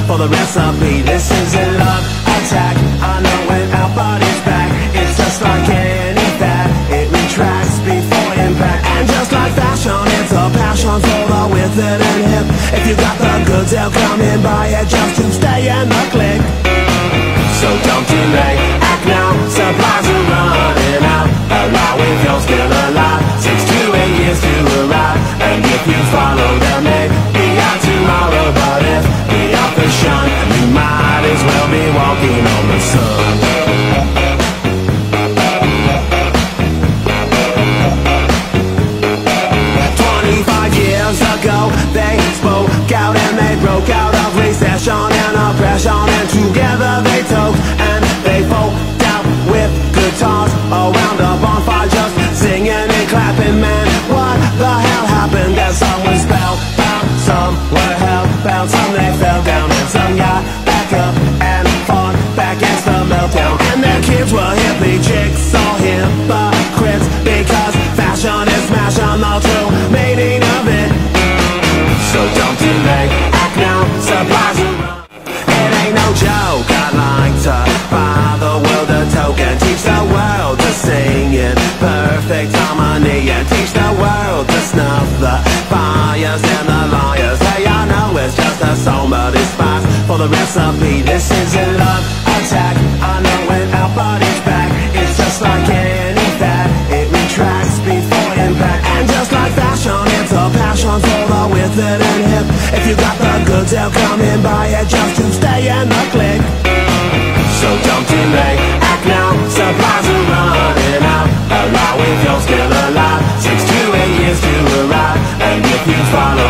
for the recipe. This is a love attack. I know when our body's back, it's just like any fad. It retracts before impact. And just like fashion, it's a passion for the withered and hip. If you got the goods, they'll come in, buy it just to stay in the clique. So don't delay, act now, supplies are running out. Allowing your skill alive, 6 to 8 years to arrive. And if you follow them, maybe out tomorrow. But if the author's shun, you might as well be walking on the sun. 25 years ago, they spoke out and they broke out of recession and oppression. And together they took and they folked out with guitars around a bonfire, just singing and clapping. Man, what the hell happened? That some was spellbound, some were hellbound, some they fell down, and some got back up and fought back against the meltdown. And their kids were hippie chicks, all hypocrites, because fashion is smashing the true meaning of it. So don't delay, act now, supplies are run. It ain't no joke, I'd like to buy the world a token, teach the world to sing in perfect harmony, and teach the world to snuff the fires and the liars. Hey, I know it's just a song, but it's spice for the recipe. This is a love attack. I know when our body's back, it's just like any fad. It retracts before impact. And just like fashion, it's a passion for the withered and hip. If you got the goods, they'll come in, buy it just to stay in the clique. So don't delay, act now, supplies are running out. Allowing your skill alive, 6 to 8 years to arrive. And if you follow